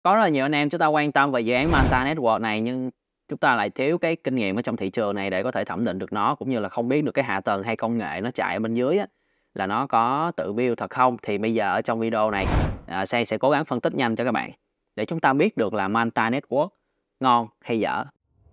Có rất là nhiều anh em chúng ta quan tâm về dự án Manta Network này nhưng chúng ta lại thiếu cái kinh nghiệm ở trong thị trường này để có thể thẩm định được nó, cũng như là không biết được cái hạ tầng hay công nghệ nó chạy ở bên dưới á, là nó có tự build thật không. Thì bây giờ ở trong video này, Sang sẽ cố gắng phân tích nhanh cho các bạn để chúng ta biết được là Manta Network ngon hay dở.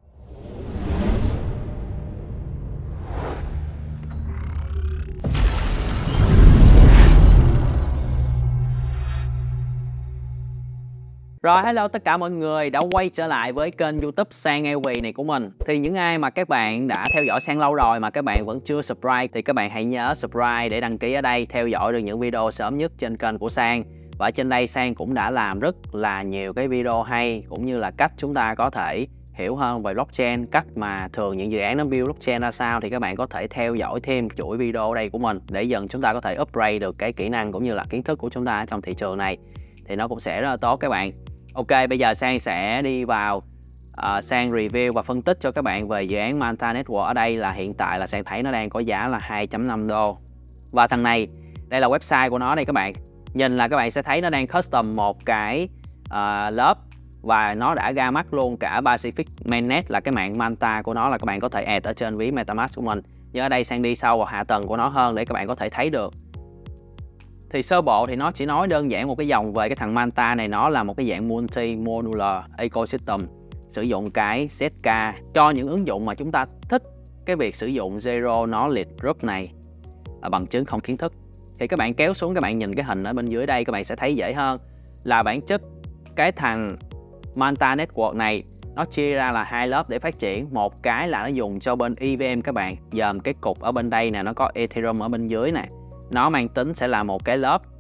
Rồi, hello tất cả mọi người đã quay trở lại với kênh YouTube Sang LV này của mình. Thì những ai mà các bạn đã theo dõi Sang lâu rồi mà các bạn vẫn chưa subscribe thì các bạn hãy nhớ subscribe để đăng ký ở đây, theo dõi được những video sớm nhất trên kênh của Sang. Và trên đây Sang cũng đã làm rất là nhiều cái video hay, cũng như là cách chúng ta có thể hiểu hơn về blockchain, cách mà thường những dự án nó build blockchain ra sao, thì các bạn có thể theo dõi thêm chuỗi video ở đây của mình để dần chúng ta có thể upgrade được cái kỹ năng cũng như là kiến thức của chúng ta trong thị trường này, thì nó cũng sẽ rất là tốt các bạn. Ok, bây giờ Sang sẽ đi vào Sang review và phân tích cho các bạn về dự án Manta Network. Ở đây là hiện tại là Sang thấy nó đang có giá là 2.5 đô. Và thằng này, đây là website của nó đây các bạn. Nhìn là các bạn sẽ thấy nó đang custom một cái lớp và nó đã ra mắt luôn cả Pacific Mainnet là cái mạng Manta của nó, là các bạn có thể add ở trên ví MetaMask của mình. Nhưng ở đây Sang đi sâu vào hạ tầng của nó hơn để các bạn có thể thấy được. Thì sơ bộ thì nó chỉ nói đơn giản một cái dòng về cái thằng Manta này, nó là một cái dạng multi-modular ecosystem, sử dụng cái ZK cho những ứng dụng mà chúng ta thích cái việc sử dụng Zero Knowledge Group này, bằng chứng không kiến thức. Thì các bạn kéo xuống, các bạn nhìn cái hình ở bên dưới đây, các bạn sẽ thấy dễ hơn là bản chất cái thằng Manta Network này nó chia ra là hai lớp để phát triển. Một cái là nó dùng cho bên EVM các bạn, dòm cái cục ở bên đây nè, nó có Ethereum ở bên dưới nè, nó mang tính sẽ là một cái lớp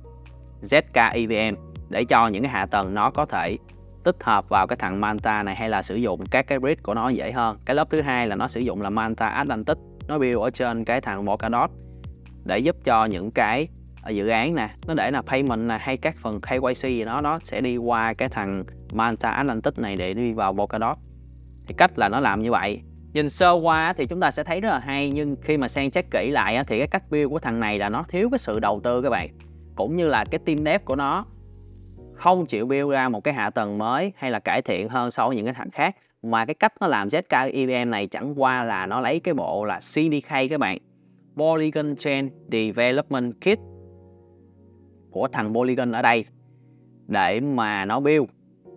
ZK EVM để cho những cái hạ tầng nó có thể tích hợp vào cái thằng Manta này, hay là sử dụng các cái bridge của nó dễ hơn. Cái lớp thứ hai là nó sử dụng là Manta Atlantic, nó build ở trên cái thằng Polkadot để giúp cho những cái dự án nè, nó để là payment nè, hay các phần KYC gì đó, nó sẽ đi qua cái thằng Manta Atlantic này để đi vào Polkadot. Thì cách là nó làm như vậy. Nhìn sơ qua thì chúng ta sẽ thấy rất là hay, nhưng khi mà Sang check kỹ lại thì cái cách build của thằng này là nó thiếu cái sự đầu tư các bạn, cũng như là cái team dev của nó không chịu build ra một cái hạ tầng mới hay là cải thiện hơn so với những cái thằng khác. Mà cái cách nó làm ZK EVM này chẳng qua là nó lấy cái bộ là CDK các bạn, Polygon Chain Development Kit của thằng Polygon ở đây để mà nó build,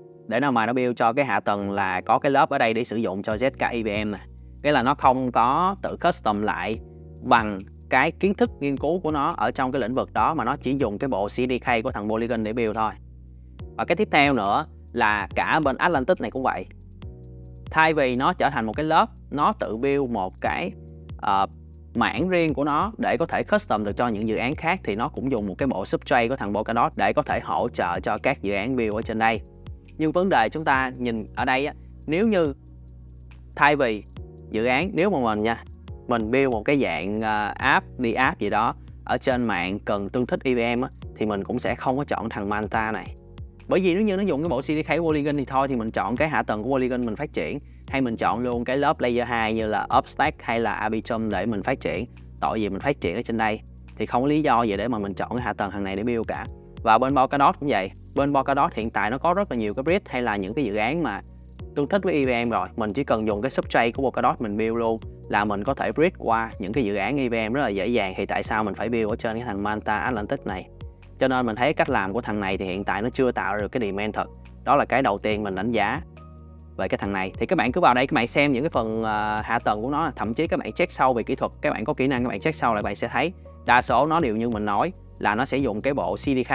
cho cái hạ tầng là có cái lớp ở đây để sử dụng cho ZK EVM này. Cái là nó không có tự custom lại bằng cái kiến thức nghiên cứu của nó ở trong cái lĩnh vực đó, mà nó chỉ dùng cái bộ CDK của thằng Polygon để build thôi. Và cái tiếp theo nữa là cả bên Atlantic này cũng vậy. Thay vì nó trở thành một cái lớp, nó tự build một cái mảng riêng của nó để có thể custom được cho những dự án khác, thì nó cũng dùng một cái bộ substrate của thằng Polkadot để có thể hỗ trợ cho các dự án build ở trên đây. Nhưng vấn đề chúng ta nhìn ở đây á, nếu như thay vì dự án, nếu mà mình build một cái dạng app gì đó ở trên mạng cần tương thích EVM á, thì mình cũng sẽ không có chọn thằng Manta này. Bởi vì nếu như nó dùng cái bộ CDK Polygon thì thôi, thì mình chọn cái hạ tầng của Polygon mình phát triển, hay mình chọn luôn cái lớp layer 2 như là Upstack hay là Arbitrum để mình phát triển. Tội gì mình phát triển ở trên đây, thì không có lý do gì để mà mình chọn cái hạ tầng thằng này để build cả. Và bên Polkadot cũng vậy. Bên Polkadot hiện tại nó có rất là nhiều cái bridge hay là những cái dự án mà tương thích với EVM rồi. Mình chỉ cần dùng cái substrate của Polkadot mình build luôn là mình có thể bridge qua những cái dự án EVM rất là dễ dàng. Thì tại sao mình phải build ở trên cái thằng Manta Atlantic này? Cho nên mình thấy cách làm của thằng này thì hiện tại nó chưa tạo ra được cái demand thật. Đó là cái đầu tiên mình đánh giá về cái thằng này. Thì các bạn cứ vào đây, các bạn xem những cái phần hạ tầng của nó, thậm chí các bạn check sâu về kỹ thuật, các bạn có kỹ năng các bạn check sâu lại, bạn sẽ thấy đa số nó đều như mình nói là nó sẽ dùng cái bộ CDK.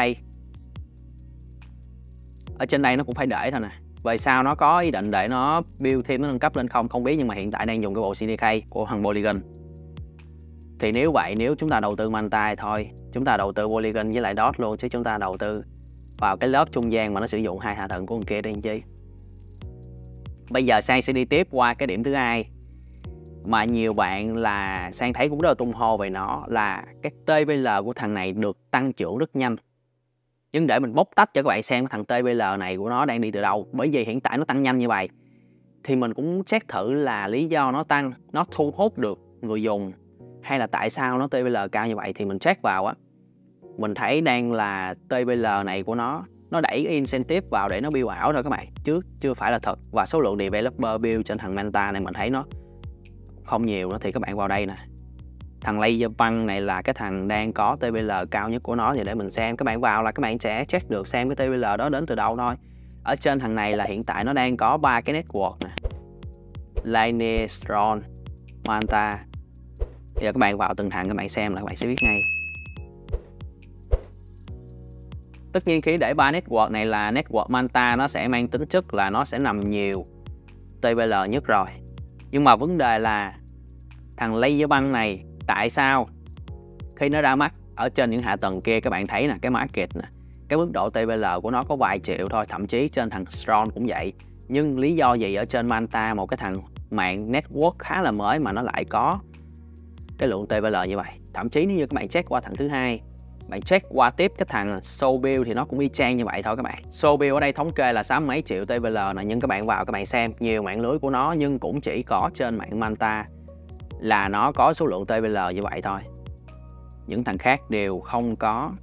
Ở trên đây nó cũng phải để thôi nè. Về sau nó có ý định để nó build thêm, nó nâng cấp lên không biết, nhưng mà hiện tại đang dùng cái bộ CDK của thằng Polygon. Thì nếu vậy, nếu chúng ta đầu tư Manta thì thôi, chúng ta đầu tư Polygon với lại DOT luôn, chứ chúng ta đầu tư vào cái lớp trung gian mà nó sử dụng hai hạ tầng của con kia đi chi. Bây giờ Sang sẽ đi tiếp qua cái điểm thứ hai mà nhiều bạn là Sang thấy cũng rất là tung hô về nó, là cái TVL của thằng này được tăng trưởng rất nhanh. Nhưng để mình bóc tách cho các bạn xem cái thằng TVL này của nó đang đi từ đâu, bởi vì hiện tại nó tăng nhanh như vậy thì mình cũng check thử là lý do nó tăng, nó thu hút được người dùng hay là tại sao nó TVL cao như vậy. Thì mình check vào á, mình thấy đang là TVL này của nó nó đẩy incentive vào để nó build ảo thôi các bạn, chứ chưa phải là thật. Và số lượng developer build trên thằng Manta này mình thấy nó không nhiều nữa. Thì các bạn vào đây nè, thằng Laserpunk này là cái thằng đang có TVL cao nhất của nó. Thì để mình xem, các bạn vào là các bạn sẽ check được xem cái TVL đó đến từ đâu thôi. Ở trên thằng này là hiện tại nó đang có 3 cái network nè, Linear, Strong, Manta. Bây giờ các bạn vào từng thằng các bạn xem là các bạn sẽ biết ngay. Tất nhiên khi để 3 network này là network Manta, nó sẽ mang tính chất là nó sẽ nằm nhiều TVL nhất rồi. Nhưng mà vấn đề là thằng Laserpunk này tại sao khi nó ra mắt ở trên những hạ tầng kia, các bạn thấy nè, cái market nè, cái mức độ TVL của nó có vài triệu thôi, thậm chí trên thằng Strong cũng vậy. Nhưng lý do gì ở trên Manta, một cái thằng mạng network khá là mới, mà nó lại có cái lượng TVL như vậy? Thậm chí nếu như các bạn check qua thằng thứ hai, bạn check qua tiếp cái thằng Sobuild thì nó cũng y chang như vậy thôi các bạn. Sobuild ở đây thống kê là 6 mấy triệu TVL nè, nhưng các bạn vào các bạn xem nhiều mạng lưới của nó, nhưng cũng chỉ có trên mạng Manta là nó có số lượng TVL như vậy thôi. Những thằng khác đều không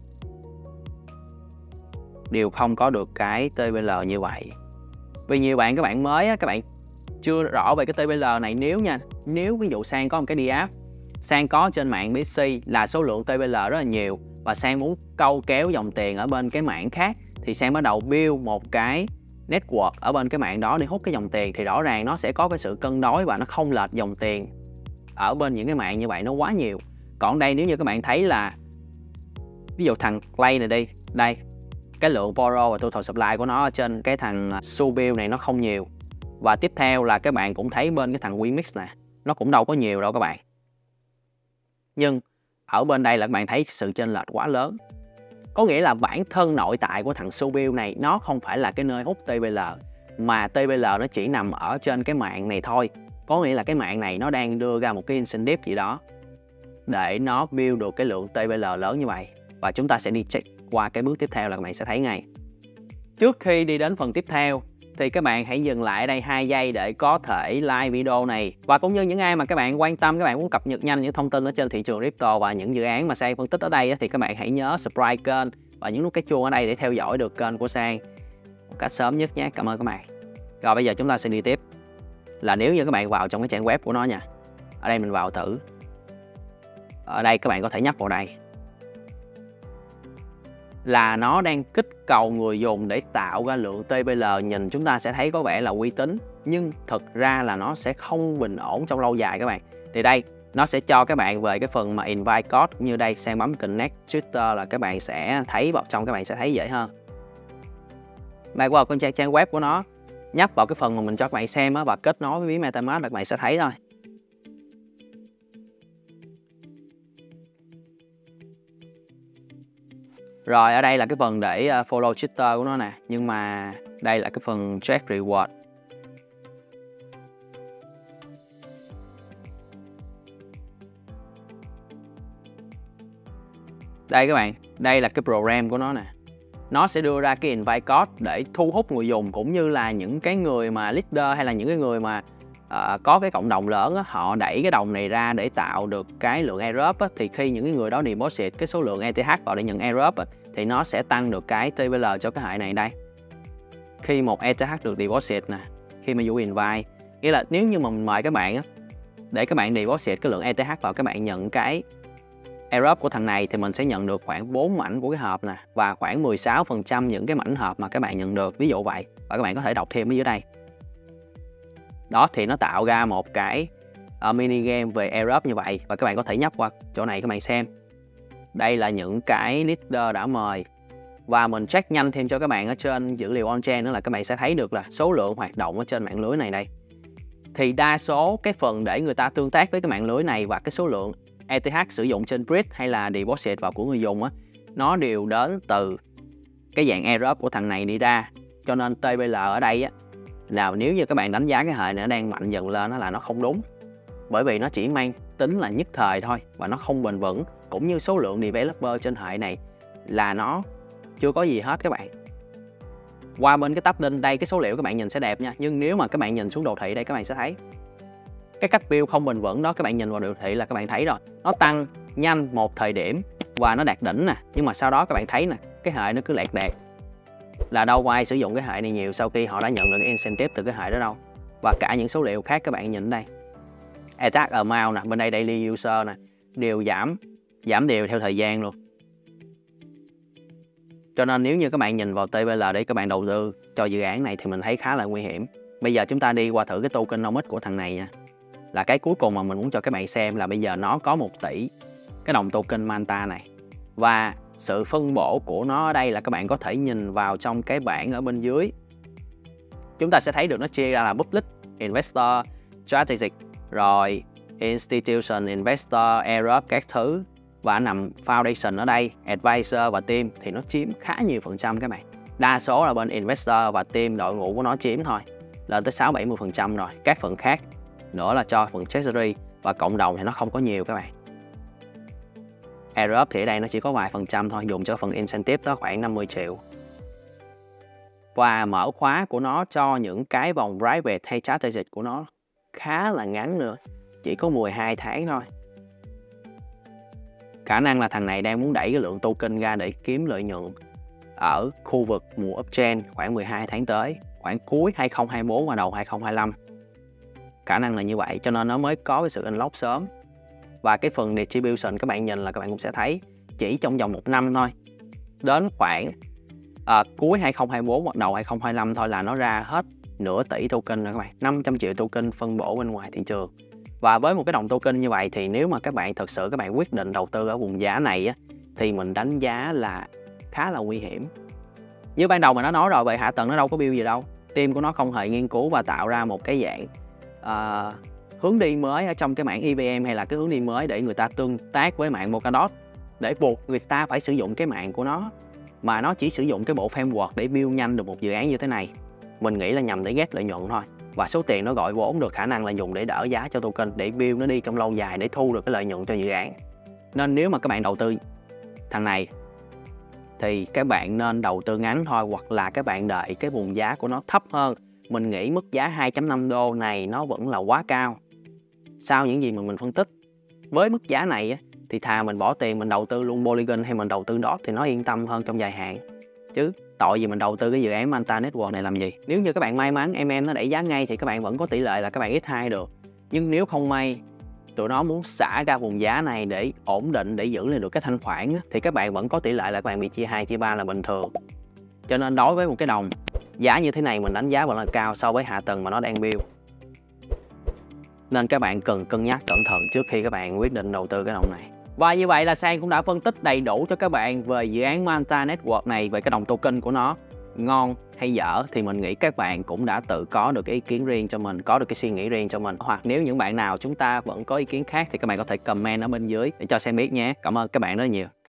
có được cái TVL như vậy. Vì nhiều bạn, các bạn mới á, các bạn chưa rõ về cái TVL này. Nếu ví dụ Sang có một cái DApp, Sang có trên mạng PC là số lượng TVL rất là nhiều, và Sang muốn câu kéo dòng tiền ở bên cái mạng khác, thì Sang bắt đầu build một cái network ở bên cái mạng đó để hút cái dòng tiền, thì rõ ràng nó sẽ có cái sự cân đối và nó không lệch dòng tiền ở bên những cái mạng như vậy nó quá nhiều. Còn đây nếu như các bạn thấy là ví dụ thằng Play này đi, đây cái lượng borrow và total supply của nó ở trên cái thằng Sobuild này nó không nhiều. Và tiếp theo là các bạn cũng thấy bên cái thằng Wemix nè, nó cũng đâu có nhiều đâu các bạn. Nhưng ở bên đây là các bạn thấy sự chênh lệch quá lớn. Có nghĩa là bản thân nội tại của thằng Sobuild này nó không phải là cái nơi hút TVL, mà TVL nó chỉ nằm ở trên cái mạng này thôi. Có nghĩa là cái mạng này nó đang đưa ra một cái incentive gì đó để nó build được cái lượng TVL lớn như vậy. Và chúng ta sẽ đi check qua cái bước tiếp theo là các bạn sẽ thấy ngay. Trước khi đi đến phần tiếp theo thì các bạn hãy dừng lại ở đây 2 giây để có thể like video này. Và cũng như những ai mà các bạn quan tâm, các bạn muốn cập nhật nhanh những thông tin ở trên thị trường crypto và những dự án mà Sang phân tích ở đây, thì các bạn hãy nhớ subscribe kênh và nhấn nút cái chuông ở đây để theo dõi được kênh của Sang một cách sớm nhất nhé. Cảm ơn các bạn. Rồi bây giờ chúng ta sẽ đi tiếp. Là nếu như các bạn vào trong cái trang web của nó nha. Ở đây mình vào thử. Ở đây các bạn có thể nhấp vào đây. Là nó đang kích cầu người dùng để tạo ra lượng TVL, nhìn chúng ta sẽ thấy có vẻ là uy tín, nhưng thực ra là nó sẽ không bình ổn trong lâu dài các bạn. Thì đây, nó sẽ cho các bạn về cái phần mà invite code, như đây Sang bấm connect Twitter là các bạn sẽ thấy vào trong, các bạn sẽ thấy dễ hơn. Bạn qua con trang web của nó, nhấp vào cái phần mà mình cho các bạn xem và kết nối với ví MetaMask là các bạn sẽ thấy thôi. Rồi ở đây là cái phần để follow Twitter của nó nè. Nhưng mà đây là cái phần check reward. Đây các bạn, đây là cái program của nó nè. Nó sẽ đưa ra cái invite code để thu hút người dùng, cũng như là những cái người mà leader hay là những cái người mà có cái cộng đồng lớn á, họ đẩy cái đồng này ra để tạo được cái lượng airdrop á, thì khi những cái người đó deposit cái số lượng ETH vào để nhận airdrop á, thì nó sẽ tăng được cái TVL cho cái hệ này đây. Khi một ETH được deposit nè, khi mà dụ invite, nghĩa là nếu như mà mình mời các bạn á, để các bạn deposit cái lượng ETH vào, các bạn nhận cái airdrop của thằng này, thì mình sẽ nhận được khoảng 4 mảnh của cái hộp nè, và khoảng 16% những cái mảnh hộp mà các bạn nhận được, ví dụ vậy. Và các bạn có thể đọc thêm ở dưới đây. Đó, thì nó tạo ra một cái mini game về airdrop như vậy. Và các bạn có thể nhấp qua chỗ này các bạn xem. Đây là những cái leader đã mời. Và mình check nhanh thêm cho các bạn ở trên dữ liệu on-chain nữa là các bạn sẽ thấy được là số lượng hoạt động ở trên mạng lưới này đây. Thì đa số cái phần để người ta tương tác với cái mạng lưới này và cái số lượng ETH sử dụng trên bridge hay là deposit vào của người dùng á, nó đều đến từ cái dạng airdrop của thằng này đi ra. Cho nên TVL ở đây á, nào nếu như các bạn đánh giá cái hệ này nó đang mạnh dần lên, đó là nó không đúng. Bởi vì nó chỉ mang tính là nhất thời thôi và nó không bền vững. Cũng như số lượng developer trên hệ này là nó chưa có gì hết các bạn. Qua bên cái tab link đây, cái số liệu các bạn nhìn sẽ đẹp nha. Nhưng nếu mà các bạn nhìn xuống đồ thị đây, các bạn sẽ thấy cái cách build không bền vững đó. Các bạn nhìn vào đồ thị là các bạn thấy rồi. Nó tăng nhanh một thời điểm và nó đạt đỉnh nè. Nhưng mà sau đó các bạn thấy nè, cái hệ nó cứ lẹt đẹt. là đâu có ai sử dụng cái hệ này nhiều sau khi họ đã nhận được cái incentive từ cái hệ đó đâu. Và cả những số liệu khác các bạn nhìn đây, attack amount nè, bên đây daily user nè, đều giảm đều theo thời gian luôn. Cho nên nếu như các bạn nhìn vào TVL để các bạn đầu tư cho dự án này thì mình thấy khá là nguy hiểm. Bây giờ chúng ta đi qua thử cái tokenomics của thằng này nha. Là cái cuối cùng mà mình muốn cho các bạn xem là bây giờ nó có 1 tỷ cái đồng token Manta này. Và sự phân bổ của nó ở đây là các bạn có thể nhìn vào trong cái bảng ở bên dưới. Chúng ta sẽ thấy được nó chia ra là public, investor, strategic, rồi institution, investor, Arab các thứ. Và nằm foundation ở đây, advisor và team thì nó chiếm khá nhiều phần trăm các bạn. Đa số là bên investor và team, đội ngũ của nó chiếm thôi, lên tới 6-70% rồi. Các phần khác nữa là cho phần treasury và cộng đồng thì nó không có nhiều các bạn. Arab thì ở đây nó chỉ có vài phần trăm thôi, dùng cho phần incentive đó khoảng 50 triệu. Và mở khóa của nó cho những cái vòng private hay strategic của nó khá là ngắn nữa, chỉ có 12 tháng thôi. Khả năng là thằng này đang muốn đẩy cái lượng token ra để kiếm lợi nhuận ở khu vực mùa uptrend khoảng 12 tháng tới, khoảng cuối 2024 và đầu 2025. Khả năng là như vậy, cho nên nó mới có cái sự unlock sớm. Và cái phần distribution các bạn nhìn là các bạn cũng sẽ thấy chỉ trong vòng 1 năm thôi, đến khoảng cuối 2024 hoặc đầu 2025 thôi là nó ra hết nửa tỷ token rồi các bạn, 500 triệu token phân bổ bên ngoài thị trường. Và với một cái đồng token như vậy thì nếu mà các bạn thật sự các bạn quyết định đầu tư ở vùng giá này á, thì mình đánh giá là khá là nguy hiểm. Như ban đầu mình đã nói rồi, về hạ tầng nó đâu có build gì đâu. Team của nó không hề nghiên cứu và tạo ra một cái dạng hướng đi mới ở trong cái mảng EVM hay là cái hướng đi mới để người ta tương tác với mạng Polkadot, để buộc người ta phải sử dụng cái mạng của nó, mà nó chỉ sử dụng cái bộ framework để build nhanh được một dự án như thế này. Mình nghĩ là nhằm để ghét lợi nhuận thôi. Và số tiền nó gọi vốn được khả năng là dùng để đỡ giá cho token, để build nó đi trong lâu dài để thu được cái lợi nhuận cho dự án. Nên nếu mà các bạn đầu tư thằng này thì các bạn nên đầu tư ngắn thôi, hoặc là các bạn đợi cái vùng giá của nó thấp hơn. Mình nghĩ mức giá 2.5 đô này nó vẫn là quá cao. Sau những gì mà mình phân tích, với mức giá này á, thì thà mình bỏ tiền mình đầu tư luôn Polygon hay mình đầu tư DOT thì nó yên tâm hơn trong dài hạn. Chứ tội gì mình đầu tư cái dự án Manta Network này làm gì. Nếu như các bạn may mắn nó đẩy giá ngay thì các bạn vẫn có tỷ lệ là các bạn x2 được. Nhưng nếu không may tụi nó muốn xả ra vùng giá này để ổn định, để giữ lại được cái thanh khoản á, thì các bạn vẫn có tỷ lệ là các bạn bị chia 2, chia 3 là bình thường. Cho nên đối với một cái đồng giá như thế này mình đánh giá vẫn là cao so với hạ tầng mà nó đang build. Nên các bạn cần cân nhắc cẩn thận trước khi các bạn quyết định đầu tư cái đồng này. Và như vậy là Sang cũng đã phân tích đầy đủ cho các bạn về dự án Manta Network này, về cái đồng token của nó ngon hay dở thì mình nghĩ các bạn cũng đã tự có được cái ý kiến riêng cho mình, có được cái suy nghĩ riêng cho mình. Hoặc nếu những bạn nào chúng ta vẫn có ý kiến khác thì các bạn có thể comment ở bên dưới để cho Sang biết nhé. Cảm ơn các bạn rất nhiều.